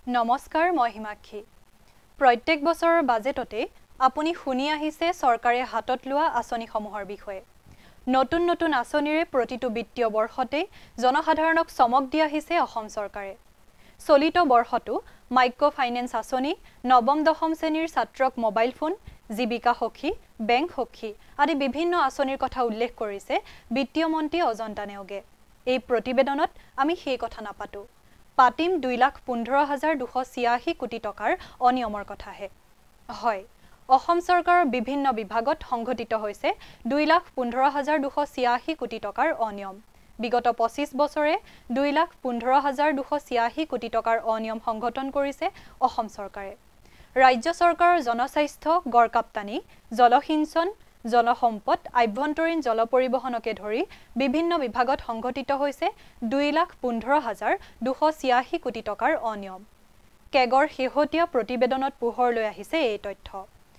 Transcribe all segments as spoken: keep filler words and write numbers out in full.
নমস্কাৰ মই হিমাক্ষী প্ৰত্যেক বছৰৰ বাজেটতে আপুনি শুনি আহিছে চৰকাৰে হাতত লোৱা আঁচনিসমূহৰ বিষয়ে নতুন নতুন আঁচনিৰে প্ৰতিটো বিত্তীয় বৰ্ষতে জনসাধাৰণক চমক দি আহিছে অসম চৰকাৰে চলিত বৰ্ষটো মাইক্ৰ ফাইনেন্স আঁচনি নৱম দশম শ্ৰেণীৰ ছাত্ৰক মোবাইল ফোন জীৱিকা সখী বেংক সখী আদি বিভিন্ন আঁচনিৰ কথা উল্লেখ কৰিছে বিত্তীয় মন্ত্ৰী অজন্তা নেওগে এই প্ৰতিবেদনত আমি সেই কথা নাপাতো পাতিম দুই লাখ পোন্ধৰ হাজাৰ দুশ ছিয়াশী কোটি টকাৰ অনিয়মৰ কথাহে হয় অসম চৰকাৰৰ বিভিন্ন বিভাগত সংঘটিত হৈছে দুই লাখ পোন্ধৰ হাজাৰ দুশ ছিয়াশী কোটি টকাৰ অনিয়ম বিগত পঁচিছ বছৰে দুই লাখ পোন্ধৰ হাজাৰ দুশ ছিয়াশী কোটি টকাৰ অনিয়ম সংঘটন কৰিছে অসম চৰকাৰে ৰাজ্য চৰকাৰৰ জনস্বাস্থ্য গড়কাপ্তানি জলসিঞ্চন জলসম্পদ আভ্যন্তৰীণ জল পৰিবহনকে ধৰি বিভিন্ন বিভাগত সংঘটিত হৈছে দুই লাখ পোন্ধৰ হাজাৰ দুশ ছিয়াশী কোটি টকাৰ অনিয়ম কেগৰ শেহতীয়া প্ৰতিবেদনত পোহৰ লৈ আহিছে এই তথ্য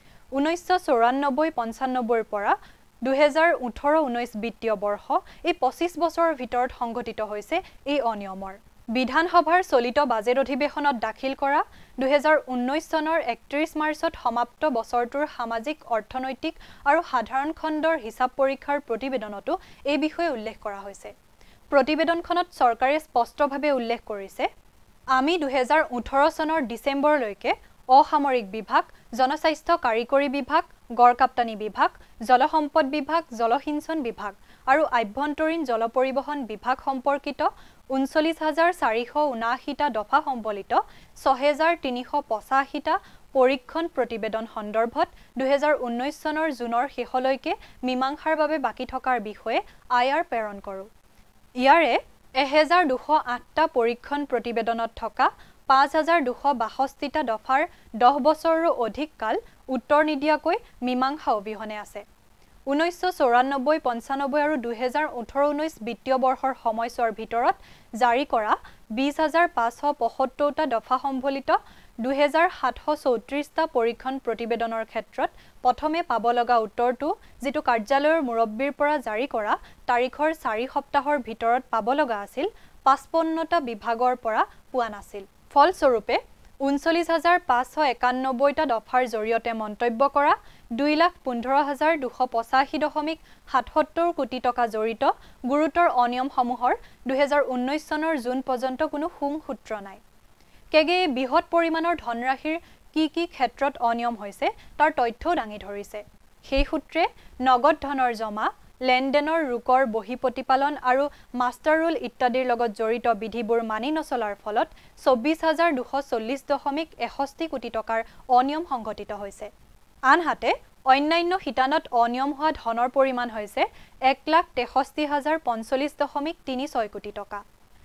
ঊনৈছশ চৌৰান্নব্বৈ পঞ্চান্নব্বৈৰ পৰা দুই হাজাৰ ওঠৰ ঊনৈছ বিত্তীয় বৰ্ষ এই পঁচিছ বছৰৰ ভিতৰত সংঘটিত হৈছে এই অনিয়মৰ বিধানসভাৰ চলিত বাজেট অধিৱেশনত দাখিল কৰা দুই হাজাৰ ঊনৈছ চনৰ একত্ৰিছ মাৰ্চত সমাপ্ত বছৰটোৰ সামাজিক অৰ্থনৈতিক আৰু সাধাৰণ খণ্ডৰ হিচাপ পৰীক্ষাৰ প্ৰতিবেদনতো এই বিষয়ে উল্লেখ কৰা হৈছে প্ৰতিবেদনখনত চৰকাৰে স্পষ্টভাৱে উল্লেখ কৰিছে আমি দুই হাজাৰ ওঠৰ চনৰ ডিচেম্বৰলৈকে অসামৰিক বিভাগ জনস্বাস্থ্য কাৰিকৰী বিভাগ গড়কাপ্তানি বিভাগ জলসম্পদ বিভাগ জলসিঞ্চন বিভাগ আৰু আভ্যন্তৰীণ জল পৰিবহন বিভাগ সম্পৰ্কিত ঊনচল্লিছ হাজাৰ চাৰিশ ঊনাশীটা দফা সম্বলিত ছয় হাজাৰ তিনিশ পঁচাশীটা পৰীক্ষণ প্ৰতিবেদন সন্দৰ্ভত দুই হাজাৰ ঊনৈছ চনৰ জুনৰ শেষলৈকে মীমাংসাৰ বাবে বাকী থকাৰ বিষয়ে আইআৰ প্ৰেৰণ কৰোঁ ইয়াৰে এহেজাৰ দুশ আঠটা পৰীক্ষণ প্ৰতিবেদনত থকা পাঁচ হাজাৰ দুশ বাষষ্ঠিটা দফাৰ দহ বছৰৰো অধিক কাল উত্তৰ নিদিয়াকৈ মীমাংসা অবিহনে আছে ঊনৈছশ চৌৰান্নব্বৈ পঞ্চান্নব্বৈ আৰু দুই হাজাৰ ওঠৰ ঊনৈছ বিত্তীয় বৰ্ষৰ সময়ছোৱাৰ ভিতৰত জাৰি কৰা বিশ হাজাৰ পাঁচশ পঁসত্তৰটা দফা সম্বলিত দুই হাজাৰ সাতশ চৌত্ৰিছটা পৰীক্ষণ প্ৰতিবেদনৰ ক্ষেত্ৰত প্ৰথমে পাব লগা উত্তৰটো যিটো কাৰ্যালয়ৰ মুৰব্বীৰ পৰা জাৰি কৰা তাৰিখৰ চাৰি সপ্তাহৰ ভিতৰত পাব লগা আছিল পঁচপন্নটা বিভাগৰ পৰা পোৱা নাছিল ফলস্বৰূপে ঊনচল্লিছ হাজাৰ পাঁচশ একান্নব্বৈটা দফাৰ জৰিয়তে মন্তব্য কৰা দুই লাখ পোন্ধৰ হাজাৰ দুশ পঁচাশী দশমিক সাতসত্তৰ কোটি টকা জড়িত গুৰুতৰ অনিয়মসমূহৰ দুই হাজাৰ ঊনৈছ চনৰ জুন পৰ্যন্ত কোনো সুংসূত্ৰ নাই কেগে বৃহৎ পৰিমাণৰ ধনৰাশিৰ কি কি ক্ষেত্ৰত অনিয়ম হৈছে তাৰ তথ্যও দাঙি ধৰিছে সেই সূত্ৰে নগদ ধনৰ জমা লেনদেনৰ ৰোকৰ বহি প্ৰতিপালন আৰু মাষ্টাৰ ৰোল ইত্যাদিৰ লগত জড়িত বিধিবোৰ মানি নচলাৰ ফলত চৌব্বিছ হাজাৰ দুশ চল্লিছ দশমিক এষষ্ঠি কোটি টকাৰ অনিয়ম সংঘটিত হৈছে আনহাতে অন্যান্য শিতানত অনিয়ম হোৱা ধনৰ পৰিমাণ হৈছে এক লাখ তেষষ্ঠি হাজাৰ পঞ্চল্লিছ দশমিক তিনি ছয় কোটি টকা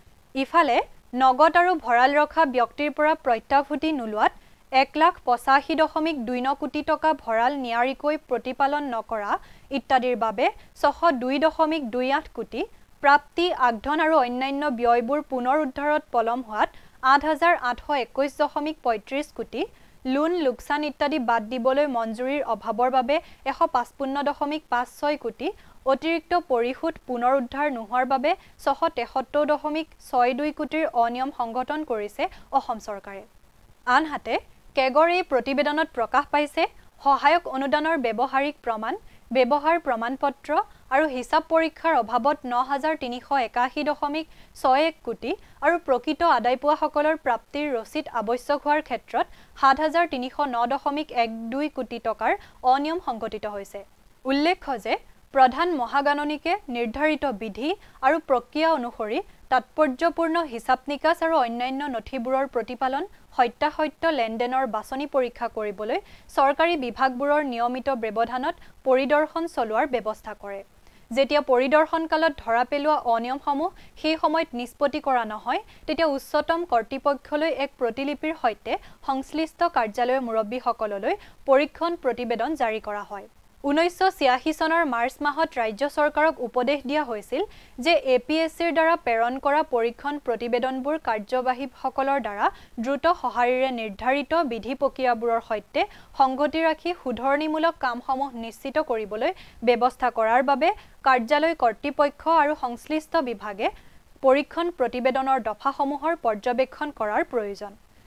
ইফালে নগদ আৰু ভঁৰাল ৰখা ব্যক্তিৰ পৰা প্ৰত্যাভূতি নোলোৱাত এক লাখ পঁচাশী দশমিক দুই ন কোটি টকা ভঁৰাল নিয়াৰিকৈ প্ৰতিপালন নকৰা ইত্যাদিৰ বাবে ছশ দুই দশমিক দুই আঠ কোটি প্ৰাপ্তি আগধন আৰু অন্যান্য ব্যয়বোৰ পুনৰ উদ্ধাৰত পলম হোৱাত আঠ হাজাৰ আঠশ একৈছ দশমিক পঁয়ত্ৰিছ কোটি লোন লোকচান ইত্যাদি বাদ দিবলৈ মঞ্জুৰিৰ অভাৱৰ বাবে এশ পাঁচপন্ন দশমিক পাঁচ ছয় কোটি অতিৰিক্ত পৰিশোধ পুনৰ উদ্ধাৰ নোহোৱাৰ বাবে ছশ তেসত্তৰ দশমিক ছয় দুই কোটিৰ অনিয়ম সংঘটন কৰিছে অসম চৰকাৰে আনহাতে কেগৰ এই প্ৰতিবেদনত প্ৰকাশ পাইছে সহায়ক অনুদানৰ ব্যৱহাৰিক প্ৰমাণ ব্যৱহাৰ প্ৰমাণপত্ৰ আৰু হিচাপ পৰীক্ষাৰ অভাৱত ন হাজাৰ তিনিশ একাশী দশমিক ছয় এক কোটি আৰু প্ৰকৃত আদায় পোৱাসকলৰ প্ৰাপ্তিৰ ৰচিদ আৱশ্যক হোৱাৰ ক্ষেত্ৰত সাত হাজাৰ তিনিশ ন দশমিক এক দুই কোটি টকাৰ অনিয়ম সংঘটিত হৈছে উল্লেখ্য যে প্ৰধান মহাগাণনিকে নিৰ্ধাৰিত বিধি আৰু প্ৰক্ৰিয়া অনুসৰি তাৎপৰ্যপূৰ্ণ হিচাপ নিকাচ আৰু অন্যান্য নথিবোৰৰ প্ৰতিপালন সত্যাসত্য লেনদেনৰ বাছনি পৰীক্ষা কৰিবলৈ চৰকাৰী বিভাগবোৰৰ নিয়মিত ব্যৱধানত পৰিদৰ্শন চলোৱাৰ ব্যৱস্থা কৰে যেতিয়া পৰিদৰ্শন কালত ধৰা পেলোৱা অনিয়মসমূহ সেই সময়ত নিষ্পত্তি কৰা নহয় তেতিয়া উচ্চতম কৰ্তৃপক্ষলৈ এক প্ৰতিলিপিৰ সৈতে সংশ্লিষ্ট কাৰ্যালয়ৰ মুৰব্বীসকললৈ পৰীক্ষণ প্ৰতিবেদন জাৰি কৰা হয় ঊনৈছশ ছিয়াশী চনৰ মাৰ্চ মাহত ৰাজ্য চৰকাৰক উপদেশ দিয়া হৈছিল যে এ পি এছ চিৰ দ্বাৰা প্ৰেৰণ কৰা পৰীক্ষণ প্ৰতিবেদনবোৰ কাৰ্যবাহীসকলৰ দ্বাৰা দ্ৰুত সঁহাৰিৰে নিৰ্ধাৰিত বিধি প্ৰক্ৰিয়াবোৰৰ সৈতে সংগতি ৰাখি শুধৰণিমূলক কামসমূহ নিশ্চিত কৰিবলৈ ব্যৱস্থা কৰাৰ বাবে কাৰ্যালয় কৰ্তৃপক্ষ আৰু সংশ্লিষ্ট বিভাগে পৰীক্ষণ প্ৰতিবেদনৰ দফাসমূহৰ পৰ্যবেক্ষণ কৰাৰ প্ৰয়োজন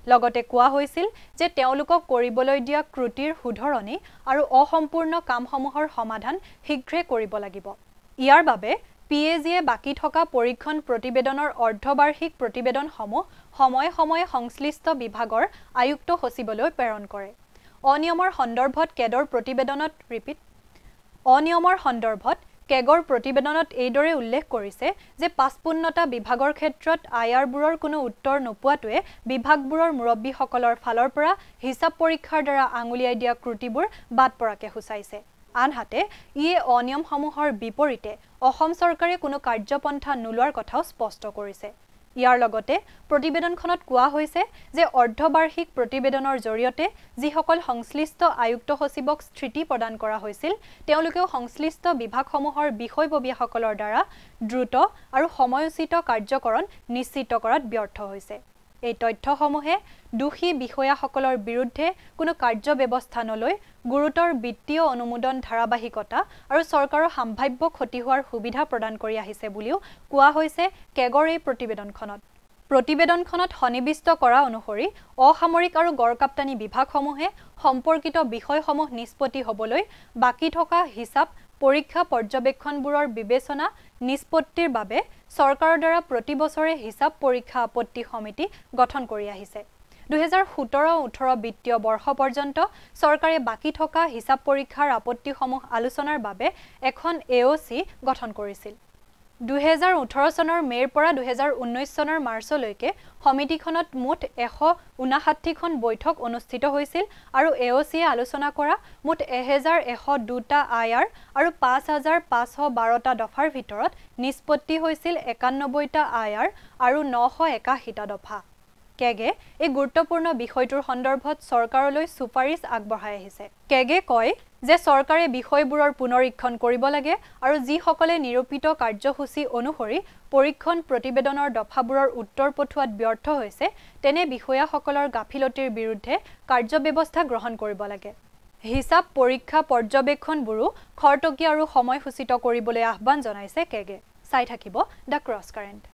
লগতে কোৱা হৈছিল যে তেওঁলোকক কৰিবলৈ দিয়া ক্ৰুটিৰ শুধৰণি আৰু অসম্পূৰ্ণ কামসমূহৰ সমাধান শীঘ্ৰে কৰিব লাগিব। ইয়াৰ বাবে পি এ জিয়ে বাকী থকা পৰীক্ষণ প্ৰতিবেদনৰ অৰ্ধবাৰ্ষিক প্ৰতিবেদনসমূহ সময়ে সময়ে সংশ্লিষ্ট বিভাগৰ আয়ুক্ত সচিবলৈ প্ৰেৰণ কৰে। অনিয়মৰ সন্দৰ্ভত কেগৰ প্ৰতিবেদনত ৰিপিট অনিয়মৰ সন্দৰ্ভত কেগৰ প্ৰতিবেদনত এইদৰে উল্লেখ কৰিছে যে পাঁচপূৰ্ণতা বিভাগৰ ক্ষেত্ৰত আয়াৰবোৰৰ কোনো উত্তৰ নোপোৱাটোৱে বিভাগবোৰৰ মুৰব্বীসকলৰ ফালৰ পৰা হিচাপ পৰীক্ষাৰ দ্বাৰা আঙুলিয়াই দিয়া ক্ৰুটিবোৰ বাদ পৰাকে সূচাইছে। আনহাতে ইয়ে অনিয়মসমূহৰ বিপৰীতে অসম চৰকাৰে কোনো কাৰ্যপন্থা নোলোৱাৰ কথাও স্পষ্ট কৰিছে। ইয়াৰ লগতে প্ৰতিবেদনখনত কোৱা হৈছে যে অৰ্ধবাৰ্ষিক প্ৰতিবেদনৰ জৰিয়তে যিসকল সংশ্লিষ্ট আয়ুক্ত সচিবক স্থিতি প্ৰদান কৰা হৈছিল তেওঁলোকেও সংশ্লিষ্ট বিভাগসমূহৰ বিষয়ববীয়াসকলৰ দ্বাৰা দ্ৰুত আৰু সময়োচিত কাৰ্যকৰণ নিশ্চিত কৰাত ব্যৰ্থ হৈছে। এই তথ্যসমূহে দোষী বিষয়াসকলৰ বিৰুদ্ধে কোনো কাৰ্যব্যৱস্থা নলৈ গুৰুতৰ বিত্তীয় অনুমোদন ধাৰাবাহিকতা আৰু চৰকাৰৰ সম্ভাৱ্য ক্ষতি হোৱাৰ সুবিধা প্ৰদান কৰি আহিছে বুলিও কোৱা হৈছে কেগৰ এই প্ৰতিবেদনখনত। প্ৰতিবেদনখনত সন্নিৱিষ্ট কৰা অনুসৰি অসামৰিক আৰু গড়কাপ্তানি বিভাগসমূহে সম্পৰ্কিত বিষয়সমূহ নিষ্পত্তি হ'বলৈ বাকী থকা হিচাপ পৰীক্ষা পৰ্যবেক্ষণবোৰৰ বিবেচনা নিষ্পত্তিৰ বাবে চৰকাৰৰ দ্বাৰা প্ৰতি বছৰে হিচাপ পৰীক্ষা আপত্তি সমিতি গঠন কৰি আহিছে। দুহেজাৰ সোতৰ ওঠৰ বিত্তীয় বৰ্ষ পৰ্যন্ত চৰকাৰে বাকী থকা হিচাপ পৰীক্ষাৰ আপত্তিসমূহ আলোচনাৰ বাবে এখন এ অ' চি গঠন কৰিছিল। দুহেজাৰ ওঠৰ চনৰ মে'ৰ পৰা দুহেজাৰ ঊনৈছ চনৰ মাৰ্চলৈকে সমিতিখনত মুঠ এশ ঊনাষাঠিখন বৈঠক অনুষ্ঠিত হৈছিল আৰু এ অ' চিয়ে আলোচনা কৰা মুঠ এহেজাৰ এশ দুটা আয়াৰ আৰু পাঁচ হাজাৰ পাঁচশ বাৰটা দফাৰ ভিতৰত নিষ্পত্তি হৈছিল একান্নব্বৈটা আয়াৰ আৰু নশ একাশীটা দফা। কেগে এই গুৰুত্বপূৰ্ণ বিষয়টোৰ সন্দৰ্ভত চৰকাৰলৈ সুপাৰিশ আগবঢ়াই আহিছে। কেগে কয় যে চৰকাৰে বিষয়বোৰৰ পুনৰীক্ষণ কৰিব লাগে আৰু যিসকলে নিৰূপিত কাৰ্যসূচী অনুসৰি পৰীক্ষণ প্ৰতিবেদনৰ দফাবোৰৰ উত্তৰ পঠোৱাত ব্যৰ্থ হৈছে তেনে বিষয়াসকলৰ গাফিলতিৰ বিৰুদ্ধে কাৰ্যব্যৱস্থা গ্ৰহণ কৰিব লাগে। হিচাপ পৰীক্ষা পৰ্যবেক্ষণবোৰো খৰতকীয়া আৰু সময়সূচিত কৰিবলৈ আহ্বান জনাইছে কেগে। চাই থাকিব দ্য ক্ৰছ কাৰেণ্ট।